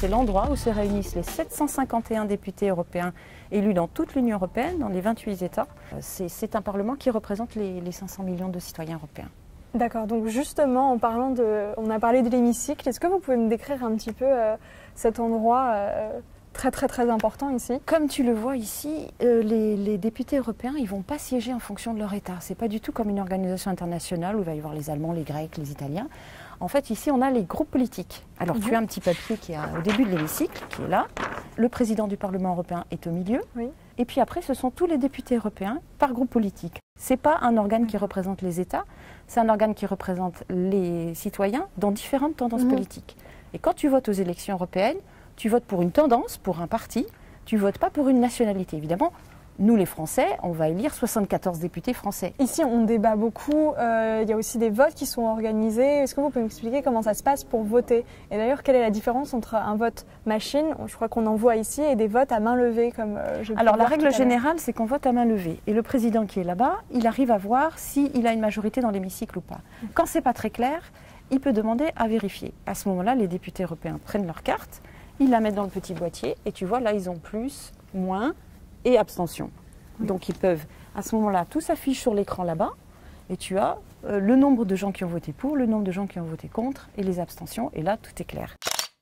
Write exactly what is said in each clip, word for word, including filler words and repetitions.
l'endroit où se réunissent les sept cent cinquante et un députés européens élus dans toute l'Union européenne, dans les vingt-huit États. C'est un Parlement qui représente les, les cinq cents millions de citoyens européens. D'accord, donc justement, en parlant de, on a parlé de l'hémicycle, est-ce que vous pouvez me décrire un petit peu euh, cet endroit euh, très très très important ici? Comme tu le vois ici, euh, les, les députés européens, ils ne vont pas siéger en fonction de leur État. Ce n'est pas du tout comme une organisation internationale où il va y avoir les Allemands, les Grecs, les Italiens. En fait, ici, on a les groupes politiques. Alors, mmh. tu as un petit papier qui est au début de l'hémicycle, qui est là. Le président du Parlement européen est au milieu. Oui. Et puis après, ce sont tous les députés européens par groupe politique. Ce n'est pas un organe qui représente les États, c'est un organe qui représente les citoyens dans différentes tendances mmh. politiques. Et quand tu votes aux élections européennes, tu votes pour une tendance, pour un parti, tu ne votes pas pour une nationalité. Évidemment, nous les Français, on va élire soixante-quatorze députés français. Ici, on débat beaucoup, euh, il y a aussi des votes qui sont organisés. Est-ce que vous pouvez m'expliquer comment ça se passe pour voter? Et d'ailleurs, quelle est la différence entre un vote machine, je crois qu'on en voit ici, et des votes à main levée comme euh, je Alors la règle générale, c'est qu'on vote à main levée. Et le président qui est là-bas, il arrive à voir s'il a une majorité dans l'hémicycle ou pas. Quand ce n'est pas très clair, il peut demander à vérifier. À ce moment-là, les députés européens prennent leur carte, ils la mettent dans le petit boîtier, et tu vois, là, ils ont plus, moins et abstention. Oui. Donc ils peuvent, à ce moment-là, tout s'affiche sur l'écran là-bas, et tu as euh, le nombre de gens qui ont voté pour, le nombre de gens qui ont voté contre, et les abstentions, et là, tout est clair.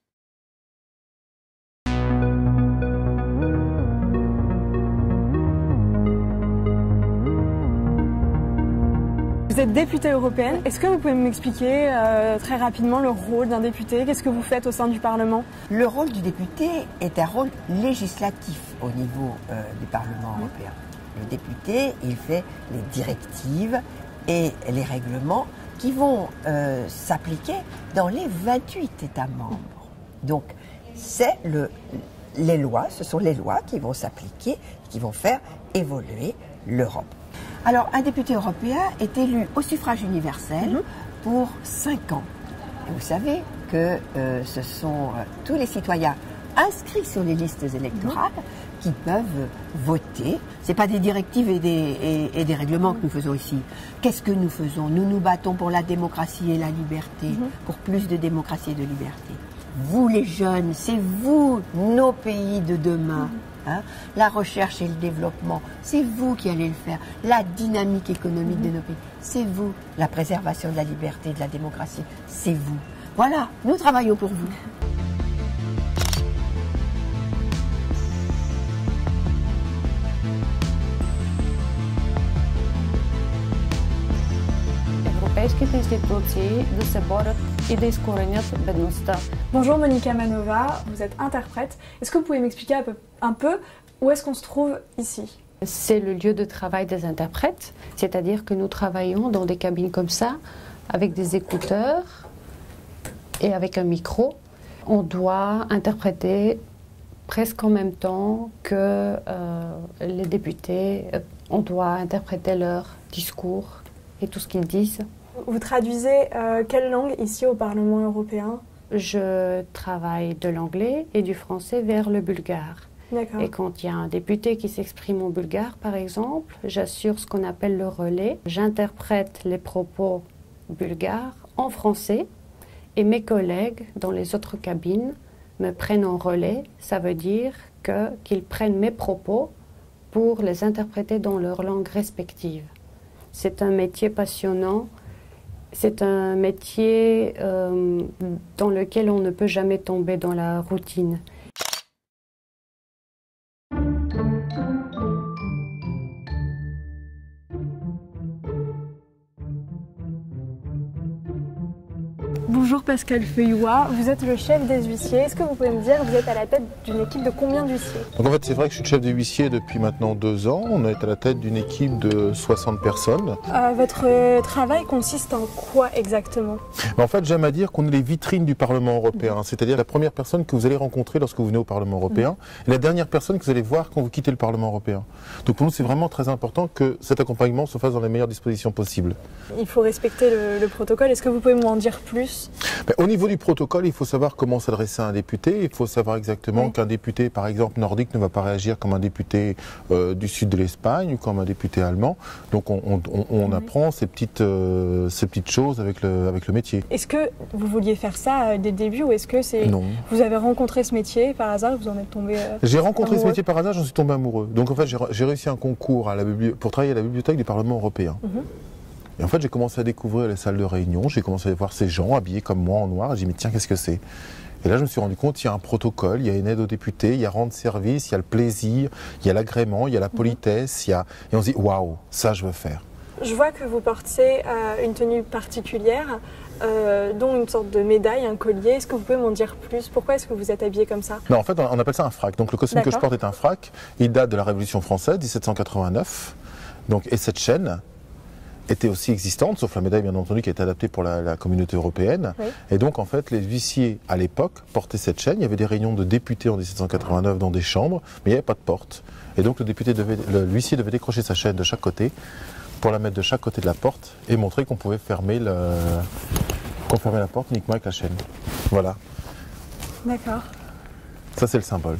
Vous êtes députée européenne. Est-ce que vous pouvez m'expliquer euh, très rapidement le rôle d'un député? Qu'est-ce que vous faites au sein du Parlement? Le rôle du député est un rôle législatif au niveau euh, du Parlement mmh. européen. Le député, il fait les directives et les règlements qui vont euh, s'appliquer dans les vingt-huit États membres. Donc, c'est le, les lois, ce sont les lois qui vont s'appliquer, qui vont faire évoluer l'Europe. Alors, un député européen est élu au suffrage universel mmh. pour cinq ans. Et vous savez que euh, ce sont euh, tous les citoyens inscrits sur les listes électorales mmh. qui peuvent voter. Ce n'est pas des directives et des, et, et des règlements mmh. que nous faisons ici. Qu'est-ce que nous faisons? Nous nous battons pour la démocratie et la liberté, mmh. pour plus de démocratie et de liberté. Vous les jeunes, c'est vous, nos pays de demain. Mmh. Hein, la recherche et le développement, c'est vous qui allez le faire. La dynamique économique mmh. de nos pays, c'est vous. La préservation de la liberté et de la démocratie, c'est vous. Voilà, nous travaillons pour vous. Европейските институции да се борят и да изкоренят бедността. Bonjour Monica Manova, vous êtes interprète. Est-ce que vous pouvez m'expliquer un peu, un peu où est-ce qu'on se trouve ici? C'est le lieu de travail des interprètes, c'est-à-dire que nous travaillons dans des cabines comme ça, avec des écouteurs et avec un micro. On doit interpréter presque en même temps que euh, les députés. On doit interpréter leur discours et tout ce qu'ils disent. Vous traduisez euh, quelle langue ici au Parlement européen? Je travaille de l'anglais et du français vers le bulgare. Et quand il y a un député qui s'exprime en bulgare, par exemple, j'assure ce qu'on appelle le relais. J'interprète les propos bulgares en français et mes collègues dans les autres cabines me prennent en relais. Ça veut dire que, qu'ils prennent mes propos pour les interpréter dans leur langue respective. C'est un métier passionnant. C'est un métier euh, dans lequel on ne peut jamais tomber dans la routine. Bonjour Pascal Feuillois, vous êtes le chef des huissiers. Est-ce que vous pouvez me dire, vous êtes à la tête d'une équipe de combien d'huissiers? Donc en fait, c'est vrai que je suis le chef des huissiers depuis maintenant deux ans. On est à la tête d'une équipe de soixante personnes. Euh, votre travail consiste en quoi exactement? En fait, j'aime à dire qu'on est les vitrines du Parlement européen. Mmh. C'est-à-dire la première personne que vous allez rencontrer lorsque vous venez au Parlement européen mmh. et la dernière personne que vous allez voir quand vous quittez le Parlement européen. Donc pour nous, c'est vraiment très important que cet accompagnement se fasse dans les meilleures dispositions possibles. Il faut respecter le, le protocole. Est-ce que vous pouvez m'en dire plus plus? Mais au niveau du protocole, il faut savoir comment s'adresser à un député. Il faut savoir exactement oui. qu'un député, par exemple, nordique ne va pas réagir comme un député euh, du sud de l'Espagne ou comme un député allemand. Donc on, on, on, on oui. apprend ces petites, euh, ces petites choses avec le, avec le métier. Est-ce que vous vouliez faire ça dès le début ou est-ce que c'est... Non. Vous avez rencontré ce métier par hasard et vous en êtes tombé euh, J'ai rencontré amoureux. ce métier par hasard, j'en suis tombé amoureux. Donc en fait, j'ai réussi un concours à la bibli... pour travailler à la bibliothèque du Parlement européen. Mm-hmm. Et en fait, j'ai commencé à découvrir les salles de réunion, j'ai commencé à voir ces gens habillés comme moi en noir, et j'ai dit, mais tiens, qu'est-ce que c'est? Et là, je me suis rendu compte, il y a un protocole, il y a une aide aux députés, il y a rendre service, il y a le plaisir, il y a l'agrément, il y a la politesse, il y a... et on se dit, waouh, ça, je veux faire. Je vois que vous portez euh, une tenue particulière, euh, dont une sorte de médaille, un collier. Est-ce que vous pouvez m'en dire plus? Pourquoi est-ce que vous êtes habillé comme ça? Non, en fait, on appelle ça un frac. Donc le costume que je porte est un frac. Il date de la Révolution française, dix-sept cent quatre-vingt-neuf. Donc, et cette chaîne était aussi existante, sauf la médaille bien entendu qui a été adaptée pour la, la communauté européenne. Oui. Et donc en fait les huissiers à l'époque portaient cette chaîne. Il y avait des réunions de députés en dix-sept cent quatre-vingt-neuf dans des chambres, mais il n'y avait pas de porte. Et donc le député devait, l'huissier devait décrocher sa chaîne de chaque côté pour la mettre de chaque côté de la porte et montrer qu'on pouvait fermer, le, qu'on fermait la porte uniquement avec la chaîne. Voilà. D'accord. Ça c'est le symbole.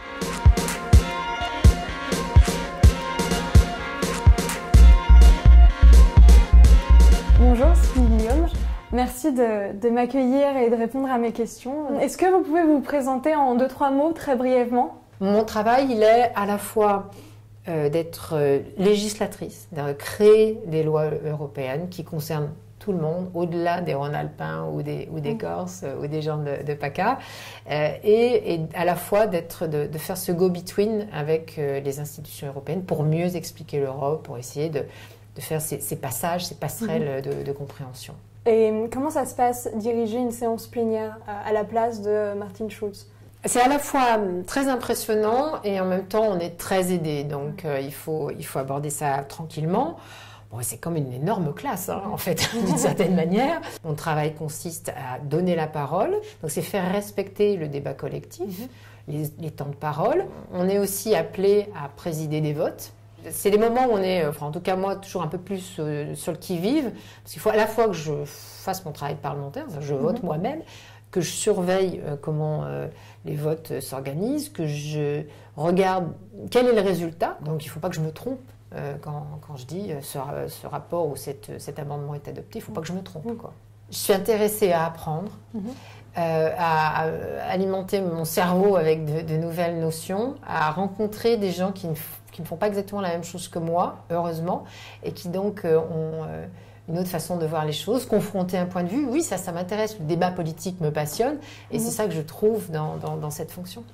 Bonjour, c'est Guillaume. Merci de, de m'accueillir et de répondre à mes questions. Est-ce que vous pouvez vous présenter en deux, trois mots, très brièvement? Mon travail, il est à la fois euh, d'être euh, législatrice, de créer des lois européennes qui concernent tout le monde, au-delà des Rhône-Alpins ou des, ou des Corses ou des gens de, de PACA, euh, et, et à la fois d'être, de, de faire ce go-between avec euh, les institutions européennes pour mieux expliquer l'Europe, pour essayer de de faire ces, ces passages, ces passerelles mmh. de, de compréhension. Et comment ça se passe, diriger une séance plénière à la place de Martin Schulz? C'est à la fois très impressionnant et en même temps on est très aidé, donc euh, il, faut, il faut aborder ça tranquillement. Bon, c'est comme une énorme classe, hein, en fait, d'une certaine manière. Mon travail consiste à donner la parole, donc c'est faire respecter le débat collectif, mmh. les, les temps de parole. On est aussi appelé à présider des votes. C'est des moments où on est, enfin en tout cas moi, toujours un peu plus euh, sur le qui-vive, parce qu'il faut à la fois que je fasse mon travail parlementaire, je vote mmh. moi-même, que je surveille euh, comment euh, les votes euh, s'organisent, que je regarde quel est le résultat, donc il ne faut pas que je me trompe euh, quand, quand je dis euh, ce, ce rapport ou cette, cet amendement est adopté, il ne faut pas que je me trompe, quoi. Je suis intéressée à apprendre, mmh. euh, à, à alimenter mon cerveau avec de, de nouvelles notions, à rencontrer des gens qui ne qui ne font pas exactement la même chose que moi, heureusement, et qui donc euh, ont euh, une autre façon de voir les choses, confronter un point de vue. Oui, ça, ça m'intéresse, le débat politique me passionne, et mmh. c'est ça que je trouve dans, dans, dans cette fonction.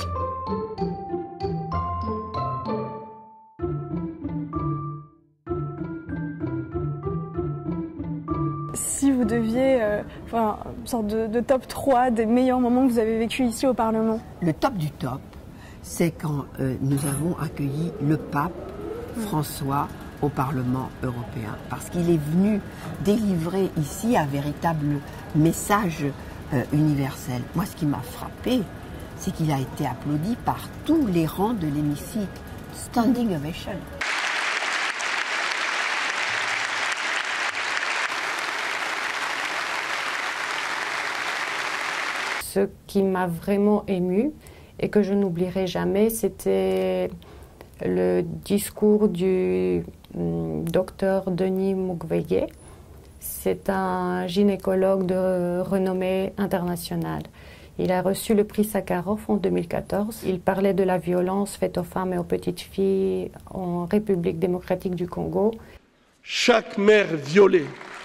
Si vous deviez, euh, enfin, une sorte de, de top trois des meilleurs moments que vous avez vécu ici au Parlement? Le top du top, c'est quand euh, nous avons accueilli le pape François au Parlement européen, parce qu'il est venu délivrer ici un véritable message euh, universel. Moi, ce qui m'a frappé, c'est qu'il a été applaudi par tous les rangs de l'hémicycle. Standing ovation. Ce qui m'a vraiment émue, et que je n'oublierai jamais, c'était le discours du docteur Denis Mukwege. C'est un gynécologue de renommée internationale. Il a reçu le prix Sakharov en deux mille quatorze. Il parlait de la violence faite aux femmes et aux petites filles en République démocratique du Congo. Chaque mère violée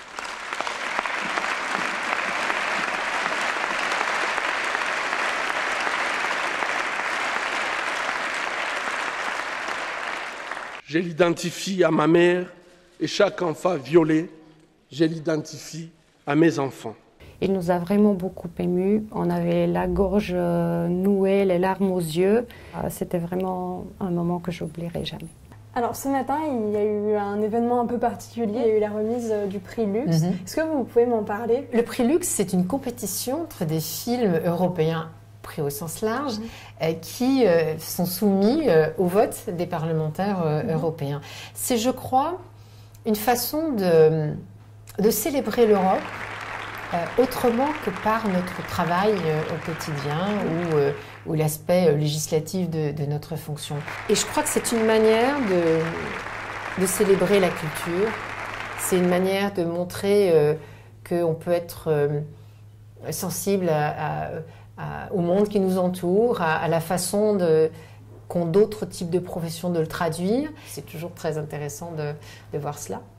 je l'identifie à ma mère, et chaque enfant violé, je l'identifie à mes enfants. Il nous a vraiment beaucoup émus. On avait la gorge nouée, les larmes aux yeux. C'était vraiment un moment que je n'oublierai jamais. Alors ce matin, il y a eu un événement un peu particulier. Il y a eu la remise du prix Lux. Mm-hmm. Est-ce que vous pouvez m'en parler? Le prix Lux, c'est une compétition entre des films européens pris au sens large, mmh. euh, qui euh, sont soumis euh, au vote des parlementaires euh, mmh. européens. C'est, je crois, une façon de, de célébrer l'Europe euh, autrement que par notre travail euh, au quotidien ou, euh, ou l'aspect euh, législatif de, de notre fonction. Et je crois que c'est une manière de, de célébrer la culture, c'est une manière de montrer euh, qu'on peut être euh, sensible à, à, à, au monde qui nous entoure, à, à la façon de, qu'ont d'autres types de professions de le traduire. C'est toujours très intéressant de, de voir cela.